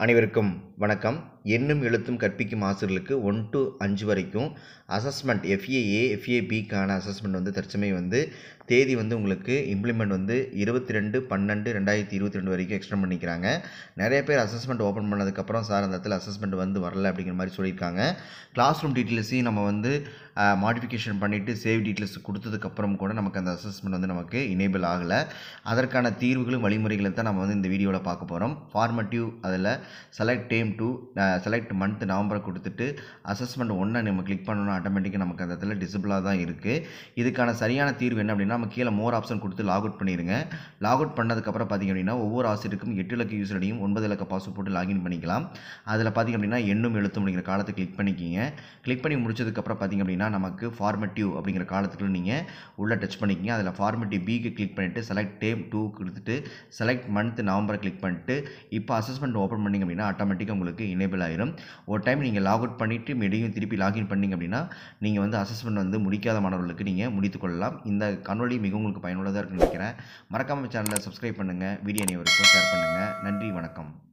அனைவருக்கும் வணக்கம். எண்ணும் எழுத்தும் கற்பிக்கும் ஆசிரியர்களுக்கு 1 to 5 வரைக்கும் அசஸ்மெண்ட் FAA, FABக்கான அசஸ்மெண்ட் வந்து தற்சமயம் தேதி உங்களுக்கு இம்ப்ளிமெண்ட் 22/12/2022 வரைக்கும் எக்ஸ்டெண்ட் பண்ணிக்கிறாங்க. நிறைய பேர் அசஸ்மெண்ட் ஓப்பன் பண்ணதுக்கப்புறம் சார் அந்த இடத்துல அசஸ்மெண்ட் வரல அப்படிங்கிற மாதிரி சொல்லியிருக்காங்க. கிளாஸ் ரூம் டீட்டெயில்ஸையும் நம்ம மாடிஃபிகேஷன் பண்ணிவிட்டு சேவ் டீட்டெயில்ஸ் கொடுத்ததுக்கப்புறம் கூட நமக்கு அந்த அசஸ்மெண்ட் நமக்கு இனேபிள் ஆகலை. அதற்கான தீர்வுகளும் வழிமுறைகளை தான் நம்ம இந்த வீடியோவில் பார்க்க போகிறோம். ஃபார்மேட்டிவ் அதில் select time to select month November கொடுத்துட்டு அசஸ்மெண்ட் 1 நம்ம கிளிக் பண்ணணும். ஆட்டோமேட்டிக்காக நமக்கு அந்த இடத்துல டிசபிளாக தான் இருக்குது. இதுக்கான சரியான தீர்வு என்ன அப்படின்னா, நம்ம கீழே மோர் ஆப்ஷன் கொடுத்து லாக் அவுட் பண்ணிடுங்க. லாக் அவுட் பண்ணதுக்கப்புறம் பார்த்திங்க அப்படின்னா ஒவ்வொரு ஆசிரியருக்கும் 8 இலக்க யூசர் ஐடியும் 9 இலக்க பாஸ்வேர்ட் போட்டு லாகின் பண்ணிக்கலாம். அதில் பார்த்திங்க அப்படின்னா எண்ணும் எழுத்தும் அப்படிங்கிற காலத்தை கிளிக் பண்ணிக்கிங்க. கிளிக் பண்ணி முடிச்சதுக்கப்புறம் பார்த்திங்க அப்படின்னா நமக்கு ஃபார்மேட்டிவ் அப்படிங்கிற காலத்துக்குள்ள நீங்கள் உள்ளே டச் பண்ணிக்கிங்க. அதில் ஃபார்மேட்டிவ் பிக்கு கிளிக் பண்ணிவிட்டு செலக்ட் டைம் 2 கொடுத்துட்டு செலக்ட் மந்த் நவம்பரை கிளிக் பண்ணிட்டு இப்போ அசஸ்மெண்ட் ஓப்பன் பண்ணிங்க அப்படின்னா ஆட்டோமேட்டிக்காக உங்களுக்கு இனேபிள் ஆயிரும். ஒரு டைம் நீங்கள் லாக் அவுட் பண்ணிவிட்டு மீடியும் திருப்பி லாகின் பண்ணிங்க அப்படின்னா நீங்கள் அசஸ்மெண்ட் முடிக்காத மாணவர்களுக்கு நீங்கள் முடித்துக்கொள்ளலாம். இந்த காணொளி மிகவும் உங்களுக்கு பயனுள்ளதாக இருக்குன்னு நினைக்கிறேன். மறக்காமல் சேனலை சப்ஸ்கிரைப் பண்ணுங்கள். வீடியோ அனைவருக்கும் ஷேர் பண்ணுங்கள். நன்றி, வணக்கம்.